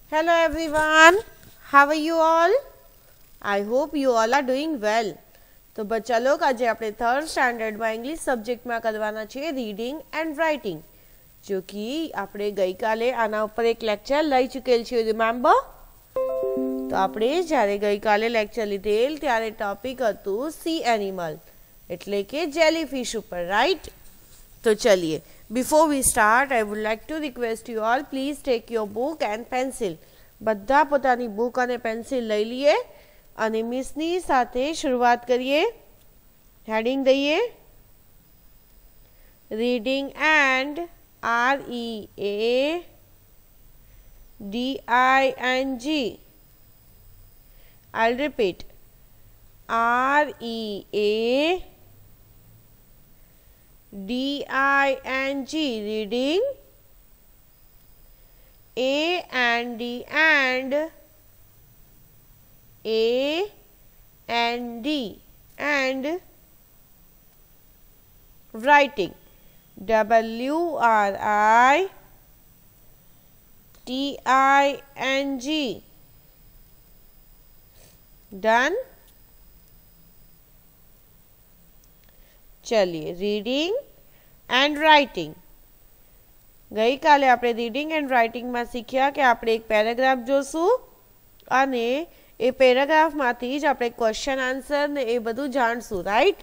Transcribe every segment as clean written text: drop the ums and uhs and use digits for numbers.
Hello everyone, how are you all? I hope you all are doing well. तो बच्चा लोग आज આપણે થર્ડ સ્ટાન્ડર્ડમાં ઇંગ્લિશ સબ્જેક્ટમાં કરવાના છે રીડિંગ એન્ડ રાઇટિંગ, जो कि આપણે ગઈકાલે આના ઉપર એક લેક્ચર લઈ ચૂકેલ છે, રિમેમ્બર? તો આપણે જ્યારે ગઈકાલે લેક્ચર લીધેલ ત્યારે ટોપિક હતું સી એનિમલ એટલે કે જેલીફિશ ઉપર, રાઈટ? તો ચલીએ. Before we start, I would like to request you all, please take your book and pencil. બધા પોતાની બુક અને પેન્સિલ લઈ લઈએ અને મિસની સાથે શરૂઆત કરીએ. હેડિંગ દઈએ reading and READING. I'll repeat READING, reading. AND and writing. WRITING. Done. चलिए રીડિંગ એન્ડ રાઇટિંગ. ગઈકાલે આપણે રીડિંગ એન્ડ રાઇટિંગમાં શીખ્યા કે આપણે એક પેરેગ્રાફ જોશું અને એ પેરેગ્રાફમાંથી જ આપણે ક્વેશ્ચન આન્સર ને એ બધું જાણશું, રાઈટ?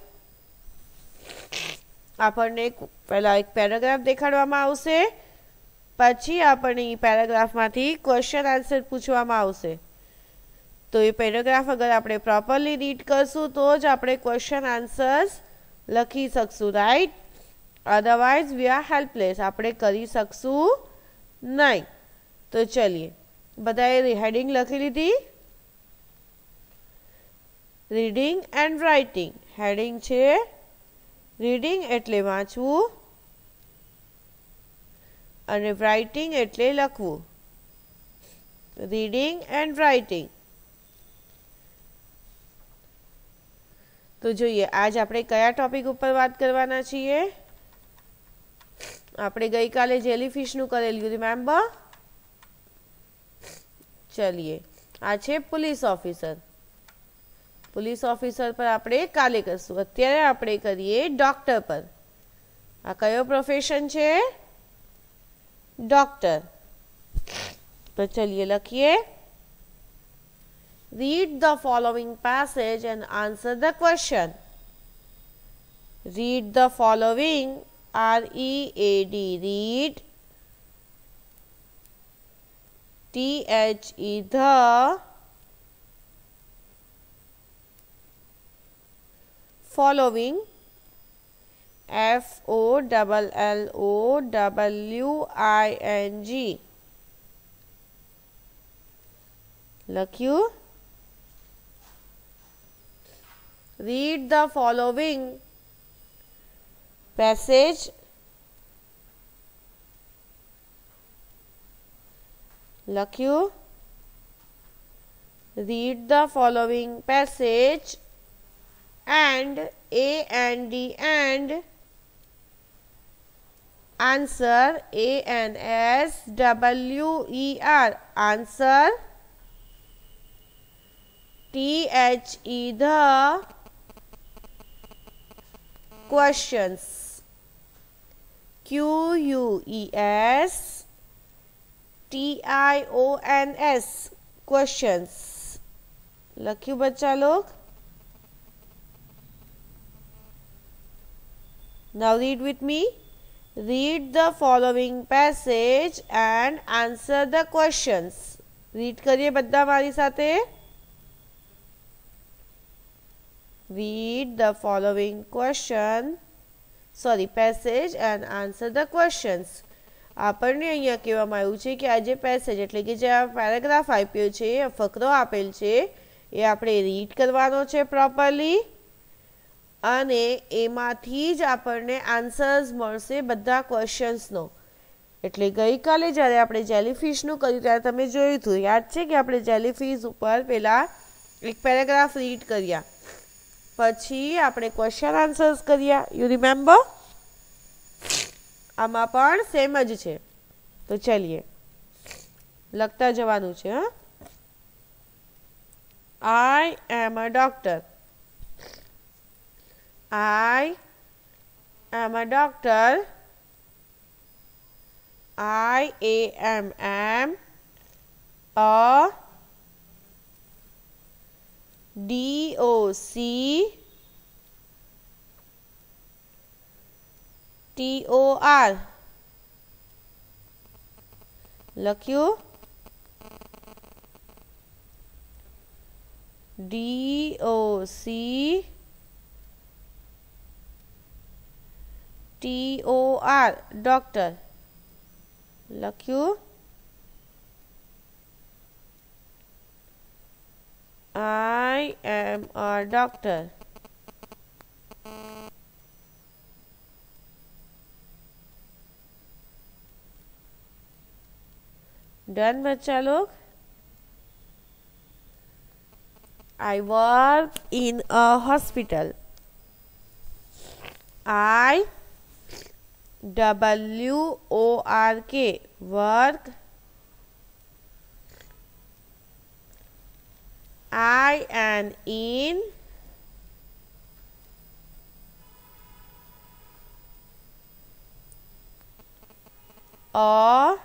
આપણને પહેલાં એક પેરેગ્રાફ દેખાડવામાં આવશે, પછી આપણને એ પેરેગ્રાફમાંથી ક્વેશ્ચન આન્સર પૂછવામાં આવશે. તો એ પેરેગ્રાફ અગર આપણે પ્રોપરલી રીડ કરશું તો જ આપણે ક્વેશ્ચન આન્સર્સ લખી શકશું, right? Otherwise we are helpless, આપણે કરી શકશું નહીં. તો ચલીએ, બધાએ હેડિંગ લખી લીધી? Reading and writing. હેડિંગ છે રીડિંગ એટલે વાંચવું અને રાઇટિંગ એટલે લખવું. Reading and writing. તો જોઈએ આજ આપણે કયા ટોપિક ઉપર વાત કરવાના છીએ. આપણે ગઈકાલે જેલીફિશનું કરેલું, રિમેમ્બર? ચલીએ, આ છે પોલીસ ઓફિસર. પોલીસ ઓફિસર પર આપણે કાલે કરશું. અત્યારે આપણે કરીએ ડોક્ટર પર. આ કયો પ્રોફેશન છે? ડોક્ટર. તો ચલીએ લખીએ. Read the following passage and answer the question. Read the following, READ, read. THE, the. Following, FOLLOWING. લખ્યું? Read the following passage. લખ્યું? Read the following passage and and answer, ANSWER, answer. THE, the questions. QUES TIONS, questions. લખ્યું બચ્ચા લોગ? Now read with me. Read the following passage and answer the questions. Read કરીએ બધા મારી સાથે. Read the following passage and answer the questions. આપણને અહીંયા કહેવામાં આવ્યું છે કે આ જે પેસેજ એટલે કે જે આ પેરેગ્રાફ આપ્યો છે, ફકરો આપેલ છે, એ આપણે રીડ કરવાનો છે પ્રોપરલી અને એમાંથી જ આપણને આન્સર્સ મળશે બધા ક્વેશ્ચન્સનો. એટલે ગઈકાલે જ્યારે આપણે જેલીફિશનું કર્યું ત્યારે તમે જોયું હતું, યાદ છે કે આપણે જેલીફિશ ઉપર પહેલાં એક પેરેગ્રાફ રીડ કર્યા, પછી આપણે ક્વેશ્ચન આન્સર્સ કર્યા, યુ રિમેમ્બર? આમાં પણ સેમ જ છે. તો ચલીએ લખતા જવાનું છે. હા, I am a doctor. I am a doctor. I am a doctor. લખ્યું? doctor. ડોક્ટર. લખ્યું? I am a doctor. Done बच्चा लोग. I work in a hospital. IWORK work. I am in a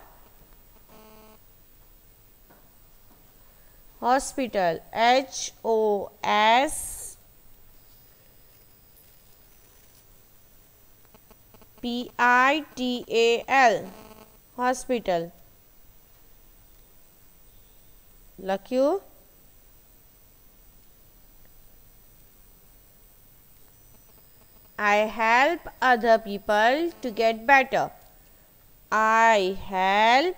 hospital. HOSPITAL hospital. લખ્યું? I help other people to get better. HELP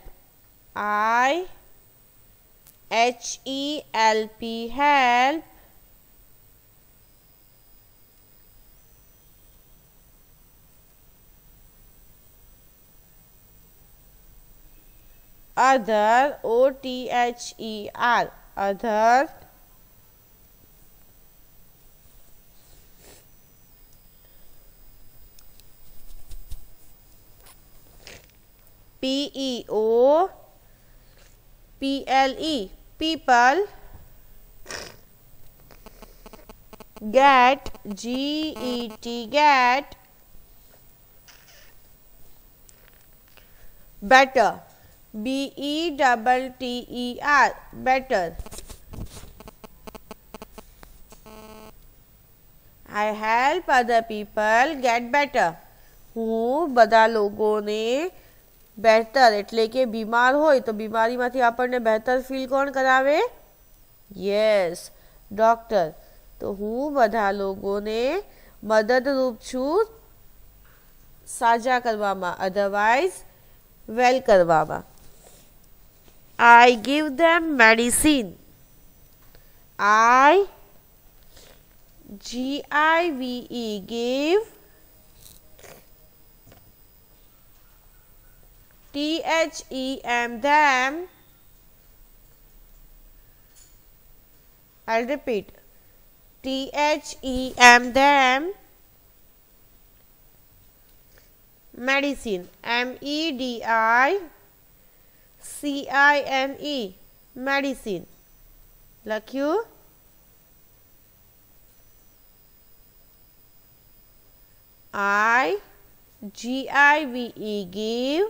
help other other PEOPLE people get get better BETTER better. I help other people get better. હું બધા લોકોને બેહતર એટલે કે બીમાર હોય તો બીમારીમાંથી આપણને બેહતર ફીલ કોણ કરાવે? Yes, doctor. તો હું બધા લોકોને મદદરૂપ છું સાજા કરવામાં, અધરવાઇઝ વેલ કરવામાં. I give them medicine. GIVE give. THEM them. I'll repeat. THEM them medicine. MEDICINE medicine. લખ્યું? GIVE give.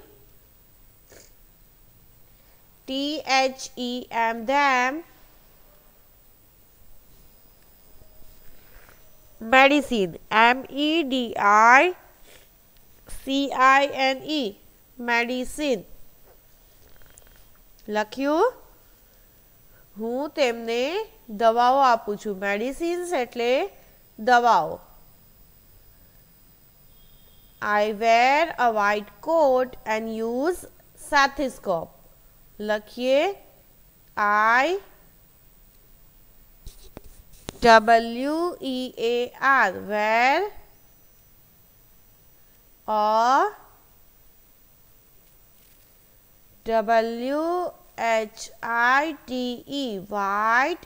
THEM them medicine. MEDICINE medicine. લખ્યું? હું તેમને દવાઓ આપું છું. મેડિસિન્સ એટલે દવાઓ. I wear a white coat and use stethoscope. લખીએ? IWEAR wear a WHITE white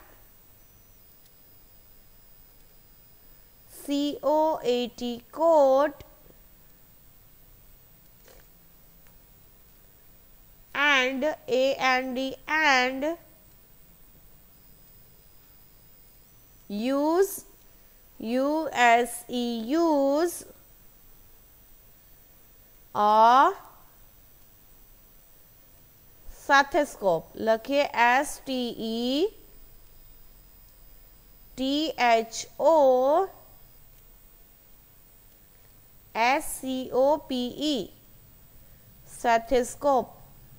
COAT coat and, A-N-D, and, use, U-S-E, use, or stethoscope લખીએ STETHOSCOPE stethoscope.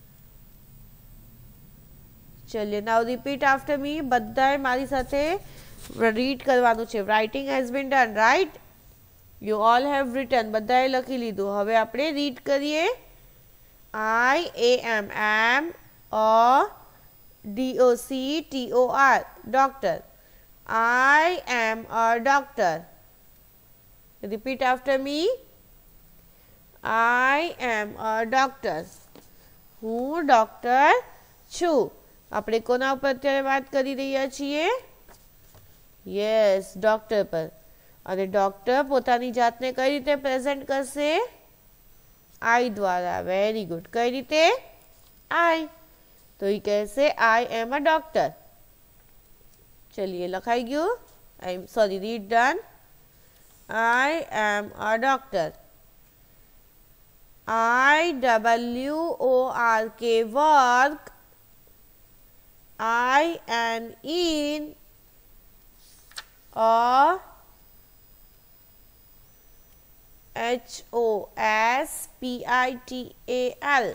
चलिए now repeat after me. બધાએ મારી સાથે રીડ કરવાનું છે. Writing has been done right. You all have written. બધાએ લખી લીધું. હવે આપણે રીડ કરીએ. I-A-M, am, or D-O-C-T-O-R, doctor. I am a doctor. Repeat after me. I am a doctor. હું ડોક્ટર છું. આપણે કોના ઉપર અત્યારે વાત કરી રહ્યા છીએ? યસ, ડોક્ટર પર. અને ડોક્ટર પોતાની જાતને કઈ રીતે પ્રેઝન્ટ કરશે? आई द्वारा. Very good. कई रीते? आई. तो ये कैसे? I am a doctor. चलिए लखाई गयो. I am sorry read done. I am a doctor. I-W-O-R-K work. I N in or HOSPITAL.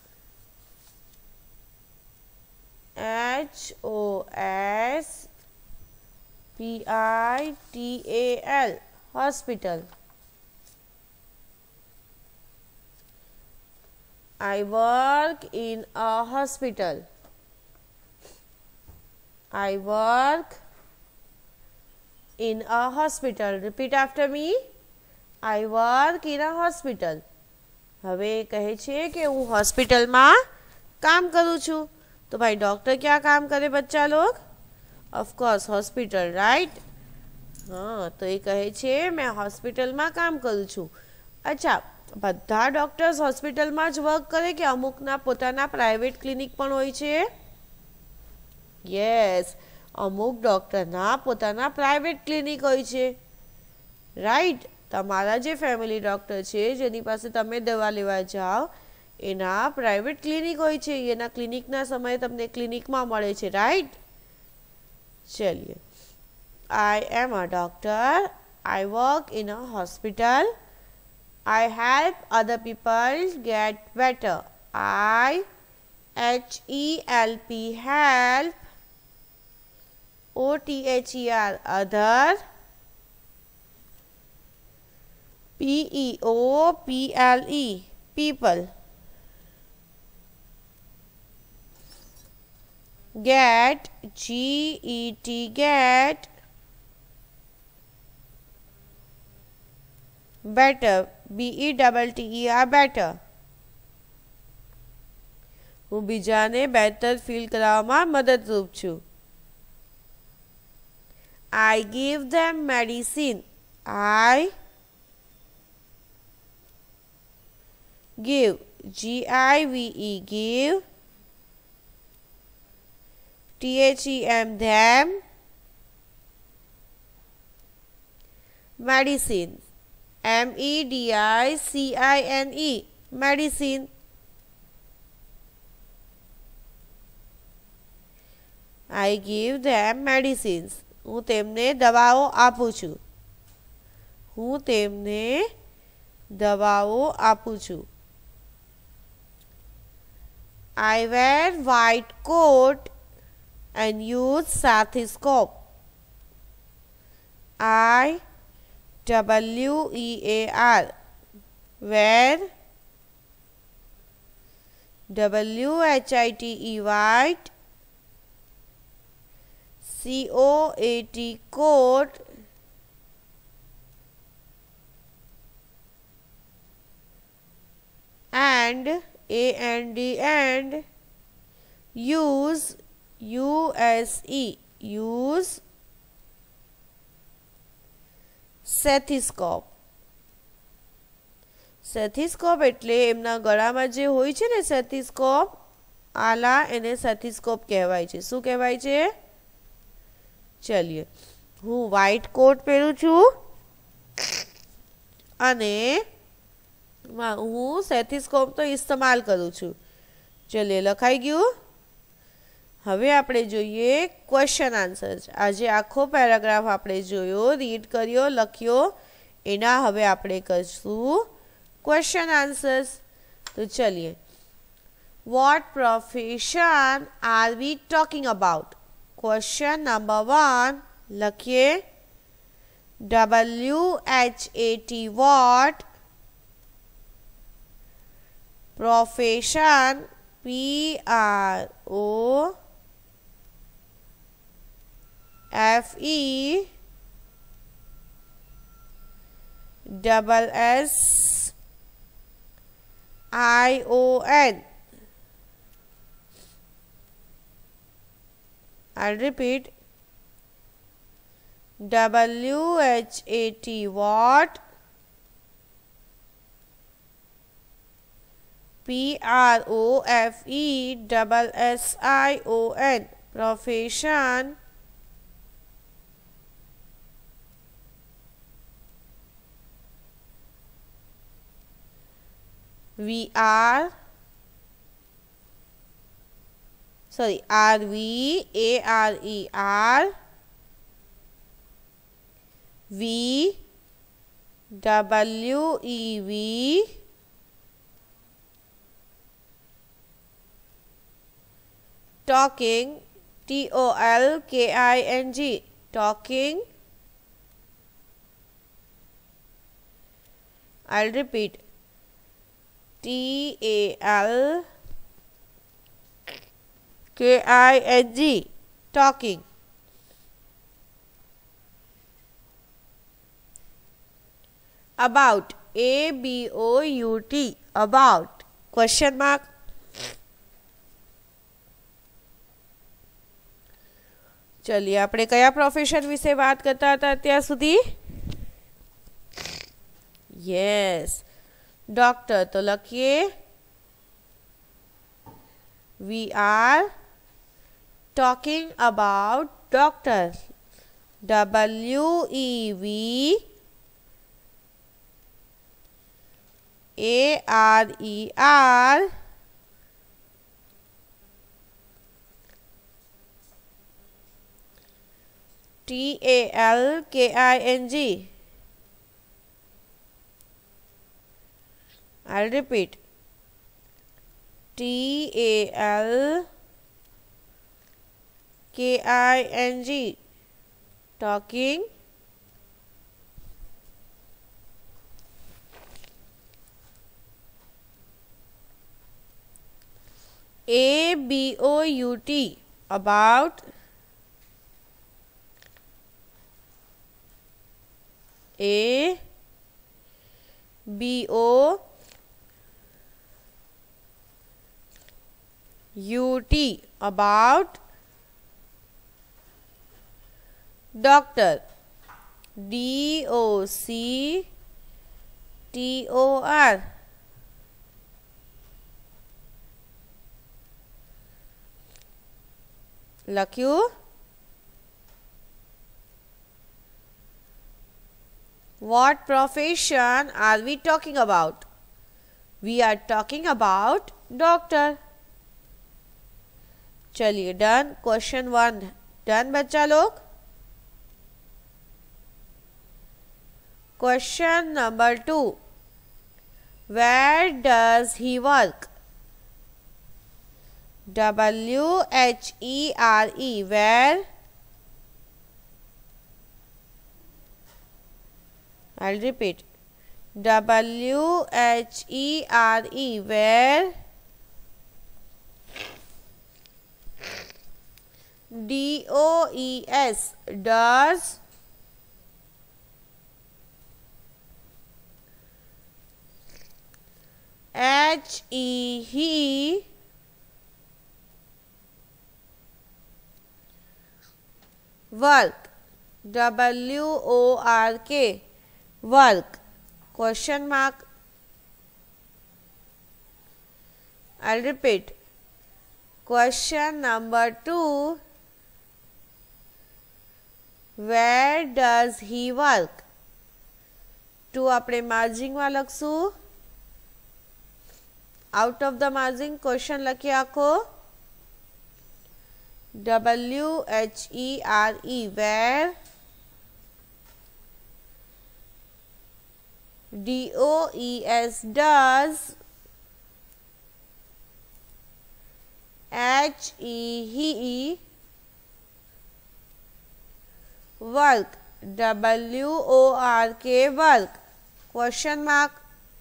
HOSPITAL. Hospital. I work in a hospital. I work in a hospital. Repeat after me. I work in a hospital. હવે કહે છે કે હું હોસ્પિટલમાં કામ કરું છું. તો ભાઈ ડૉક્ટર क्या काम करे बच्चा लोग? Of course hospital right. હા, તો એ કહે છે મેં હોસ્પિટલમાં કામ કરું છું. અચ્છા, બધા ડૉક્ટર્સ હોસ્પિટલમાં જ વર્ક કરે કે અમુકના પોતાના પ્રાઇવેટ ક્લિનિક પણ હોય છે? યસ, અમુક ડૉક્ટરના પોતાના પ્રાઇવેટ ક્લિનિક હોય છે રાઈટ. તમારા જે ફેમિલી ડૉક્ટર છે જેની પાસે તમે દવા લેવા જાઓ એના પ્રાઇવેટ ક્લિનિક હોય છે. એના ક્લિનિકના સમયે તમને ક્લિનિકમાં મળે છે રાઈટ. ચલિए. I am a doctor. I work in a hospital. I help other people get better. I-H-E-L-P, help. O-T-H-E-R, other. P-E-O-P-L-E, people. Get, G-E-T, get. Better, B-E-T-T-E-R, better. હું બીજાને બેટર ફીલ કરાવવામાં મદદરૂપ છું. I give them medicine. I give, G-I-V-E, give. T-H-E-M, them. Medicine, M-E-D-I-C-I-N-E, medicine. I give them medicines. હું તેમને દવાઓ આપું છું. હું તેમને દવાઓ આપું છું. I wear white coat and use stethoscope. I-W-E-A-R, wear. W-H-I-T-E, white. C-O-A-T, coat. And, A-N-D, and. Use, U-S-E, use. Stethoscope. સ્ટેથિસ્કોપ એટલે એમના ગળામાં જે હોય છે ને સ્ટેથિસ્કોપ આલા એને સેથિસ્કોપ કહેવાય છે. શું કહેવાય છે? ચલિए, હું વ્હાઈટ કોટ પહેરું છું અને હું સેથિસ્કોપ તો ઇસ્તેમાલ કરું છું. ચલિए, લખાઈ ગયું. હવે આપણે જોઈએ ક્વેશ્ચન આન્સર. આજે આખો પેરાગ્રાફ આપણે જોયો, રીડ કર્યો, લખ્યો. એના હવે આપણે કરશું ક્વેશ્ચન આન્સર્સ. તો ચલિए, what profession are we talking about? Question number 1 લખીએ. WHAT what? Profession PROFESSION. I'll repeat. WHAT what? PROFESSION. Profession. Are we talking, TOLKING, talking. I'll repeat. TALKING, talking. About, ABOUT, about. Question mark. ચલિए, આપણે કયા profession વિશે વાત કરતા હતા અત્યાર સુધી? Yes, doctor. તો લખીએ, we are talking about doctor. WEVARER TALKING. I'll repeat. TALKING, talking. ABOUT, about. ABOUT, about. Doctor. DOCTOR. લખ્યું? What profession are we talking about? We are talking about doctor. चलिए, डन. क्वेश्चन 1 डन बच्चा लोग. Question number 2, where does he work? WHERE, where. I'll repeat. WHERE, where. DOES, does. HE, work. WORK, work. Question mark. I'll repeat. Question number 2. Where does he work? 2 આપણે માર્જિંગમાં લખશું. Out of the margin question લખી આખો. WHERE where. DOES does. HE work. WORK work. Question mark.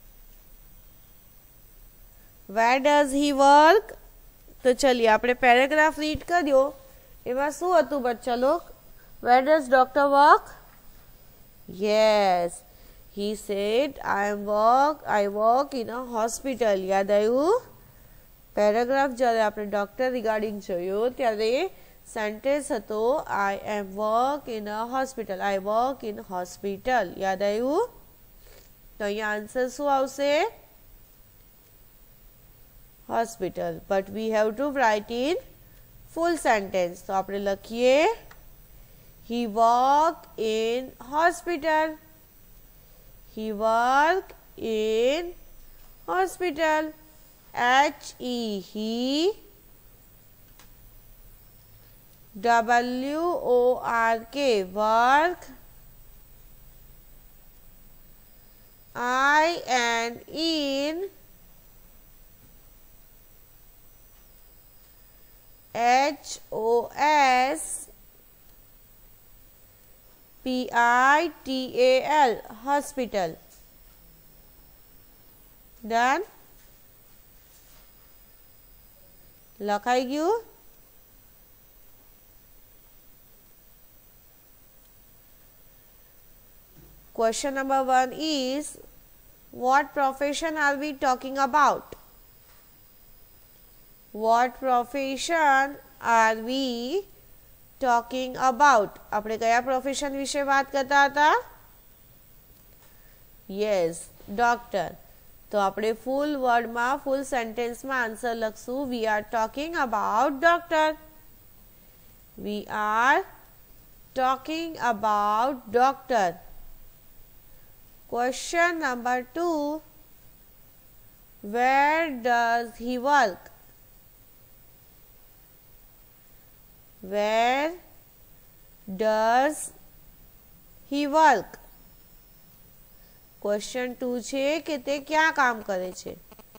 Where does he work? तो चलिए આપણે paragraph read કર્યો. એમાં શું હતું બચ્ચા લોક? Where does doctor work? Yes, he said I work in a hospital. યાદ આવ્યું? પેરેગ્રાફ જ્યારે આપણે ડોક્ટર રિગાર્ડિંગ જોયો ત્યારે સેન્ટેન્સ હતો I am work in a hospital. I work in hospital. યાદ આવ્યું? તો અહીંયા આન્સર શું આવશે? hospital. But we have to write in full sentence. તો આપણે લખીએ he work in hospital. He work in hospital. HE he. WORK work. I and in. HOS PITAL hospital. Done? લખાઈ ગયું? Question number 1 is, what profession are we talking about? What profession are we talking about? આપણે કયા profession વિશે વાત કરતા હતા? Yes, doctor. તો આપણે ફૂલ વર્ડમાં ફૂલ સેન્ટેન્સમાં આન્સર લખશું we are talking about doctor. We are talking about doctor. Question number 2. Where does he work? Where does he work? Question 2 છે કે તે ક્યાં કામ કરે છે?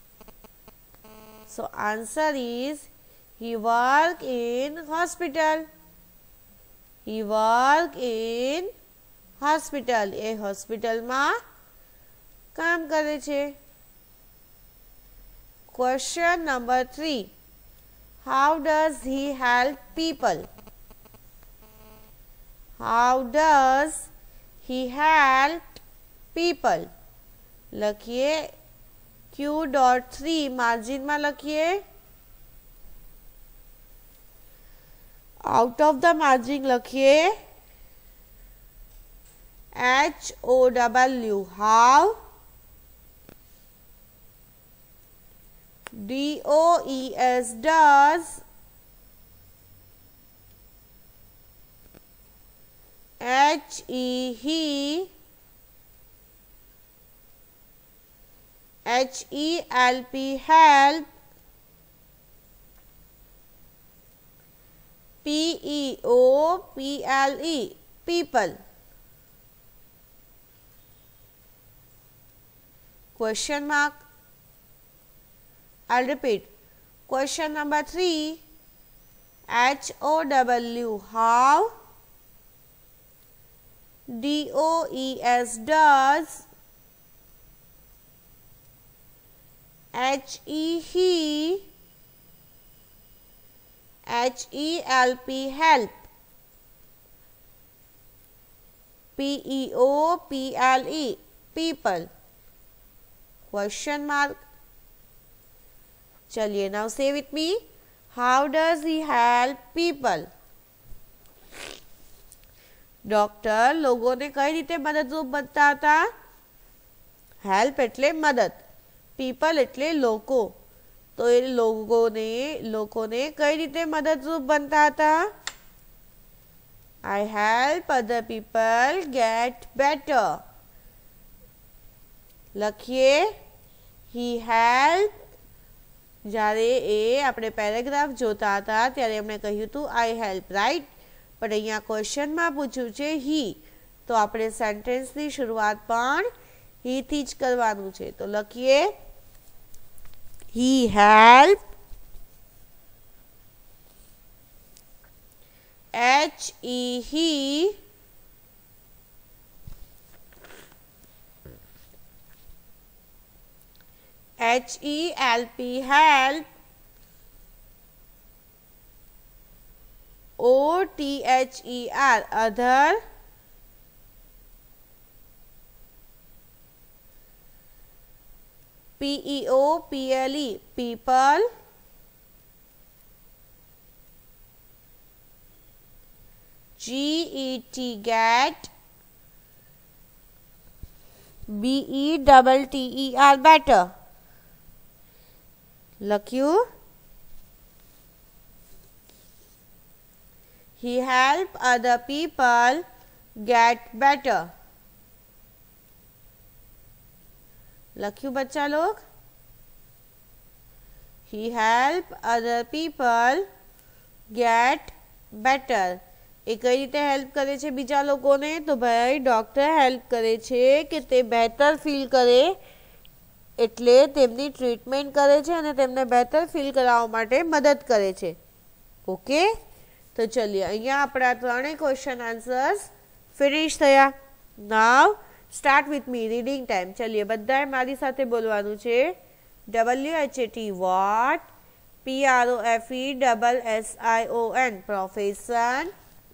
So answer is he work in hospital. He work in hospital. એ હોસ્પિટલમાં કામ કરે છે. Question number 3. How does he help people? How does he help people? લખીએ Q.3 માર્જિનમાં લખીએ. આઉટ ઓફ ધ માર્જિન લખીએ HOW how. DOES does. HE he. HELP help. PEOPLE people. Question mark. I'll repeat. Question number 3. HOW how. DOES does. HE he. HELP help. PEOPLE people. Question mark. चलिए now say with me. How does he help people? Doctor લોકોને કઈ રીતે મદદરૂપ બનતા હતા? Help એટલે મદદ, people એટલે લોકો. તો એ લોકોને કઈ રીતે મદદરૂપ બનતા હતા? I help other people get better. લખીએ he helped. જ્યારે એ આપણે પેરેગ્રાફ જોતા હતા ત્યારે એમણે કહ્યું હતું I help, રાઈટ? પણ અહીંયા ક્વેશ્ચનમાં પૂછ્યું છે he, તો આપણે સેન્ટેન્સની શરૂઆત પણ he થી જ કરવાનું છે. તો લખીએ he helped he help other people get better. લખ્યું he help other people get better. લખ્યું બચ્ચા લોગ? he help other people get better. એ કઈ રીતે હેલ્પ કરે છે બીજા લોકોને? તો ભાઈ ડોક્ટર હેલ્પ કરે છે કે તે બહેતર ફીલ કરે, એટલે તેમની ટ્રીટમેન્ટ કરે છે અને તેમને બહેતર ફીલ કરાવવા માટે મદદ કરે છે. ઓકે, તો ચલીએ અહીંયા આપણા ત્રણેય ક્વેશ્ચન આન્સર્સ ફિનિશ થયા. Now start with me reading time. ચલીએ બધાએ મારી સાથે બોલવાનું છે. WHAT what, PROFESSION profession,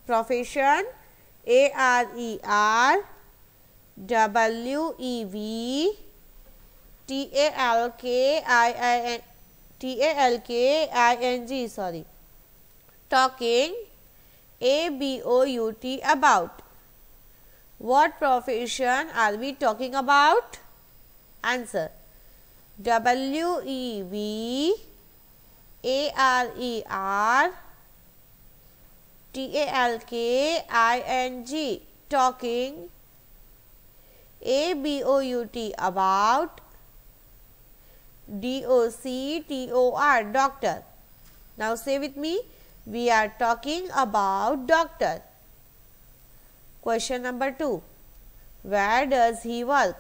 ARER TALKING talking, ABOUT about. What profession are we talking about? Answer WEVARER TALKING talking, ABOUT about, DOCTOR doctor. Now say with me, we are talking about doctor. Question number 2. Where does he work?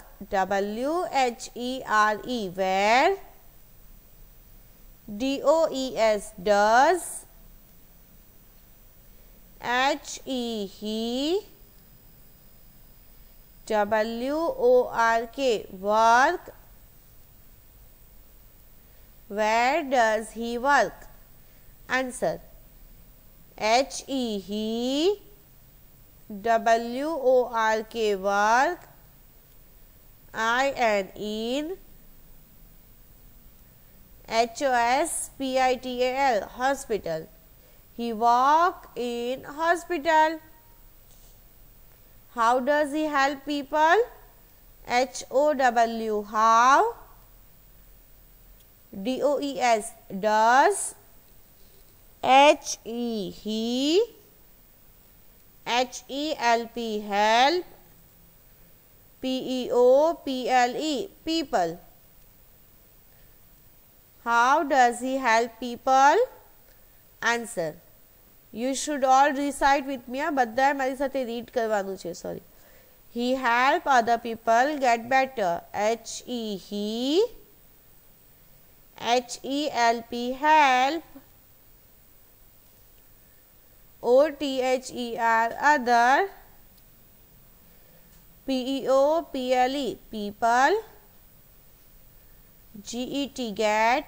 WHERE where, DOES does, HE WORK work. Where does he work? Answer HE WORK work, IN HOSPITAL hospital. He work in hospital. How does he help people? HOW how, DOES does, HE HELP help, PEOPLE people. How does he help people? Answer. You should all recite with me. બધાએ મારી સાથે read કરવાનું છે. Sorry. He help other people get better. HELP help, OTHER other, PEOPLE people, GET get,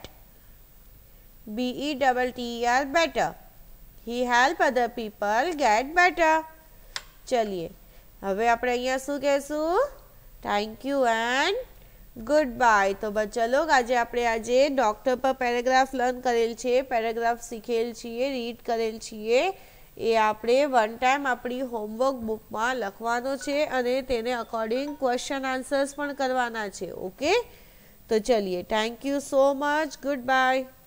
BETTER better. He help other people get better. ચલીએ હવે આપણે અહીંયા શું કહેશું? Thank you and goodbye. તો બચ્ચા લોગ આજે ડૉક્ટર પર પેરેગ્રાફ લર્ન કરેલ છે, પેરેગ્રાફ શીખેલ છીએ, રીડ કરેલ છીએ. એ આપણે વન ટાઈમ આપણી હોમવર્ક બુકમાં લખવાનો છે અને તેને અકોર્ડિંગ ક્વેશ્ચન આન્સર્સ પણ કરવાના છે. ઓકે, तो चलिए, thank you so much, good bye.